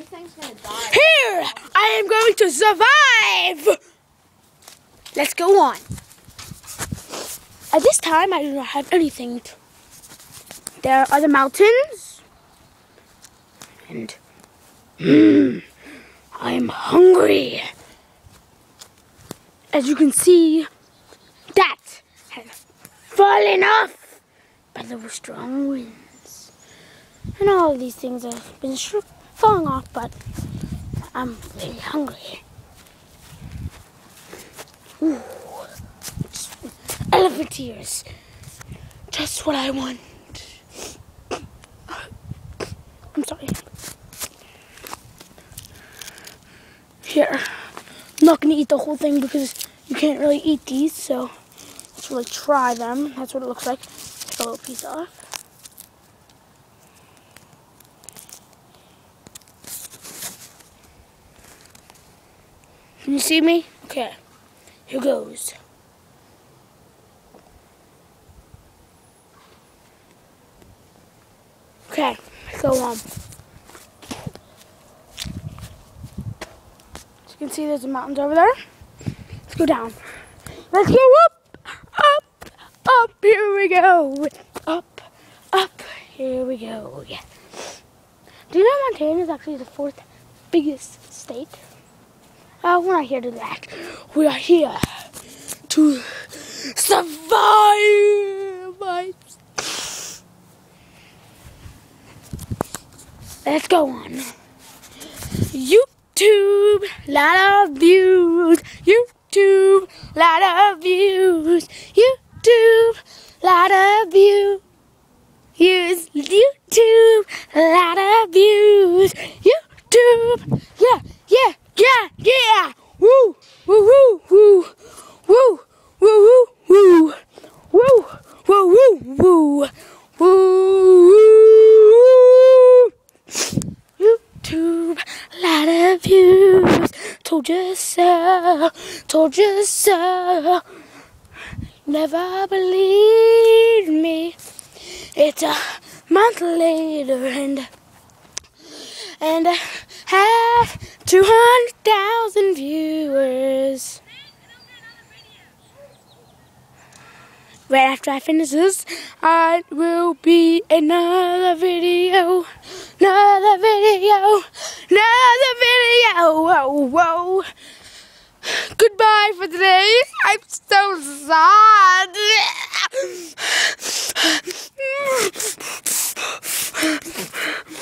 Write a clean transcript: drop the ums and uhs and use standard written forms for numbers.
thing's gonna die. Here! I am going to survive! Let's go on. At this time, I do not have anything. There are the mountains. And I'm hungry. As you can see, that has fallen off by the strong winds. And all of these things have been falling off, but I'm very hungry. Ooh, elephant ears. Just what I want. I'm sorry. Here. I'm not going to eat the whole thing because you can't really eat these, so let's really try them. That's what it looks like. Take a little piece off. Can you see me? Okay. Here goes. Okay, so as you can see, there's the mountains over there. Let's go down. Let's go up, up, up. Here we go. Up, up. Here we go. Yeah. Do you know Montana is actually the 4th biggest state? We're not here to do that. We are here to survive. Let's go on. YouTube, lot of views. YouTube, lot of views. YouTube, lot of views. YouTube, lot of views. YouTube, yeah, yeah, yeah, yeah. Woo, woo, woo, woo, woo, woo, woo, woo, woo, woo, woo, woo, woo. YouTube, lot of views. Told you so, told you so. Never believed me. It's a month later and I have 200,000 viewers. Right after I finish this, I will be another video. Another video. Another video. Whoa, whoa. Goodbye for today. I'm so sad.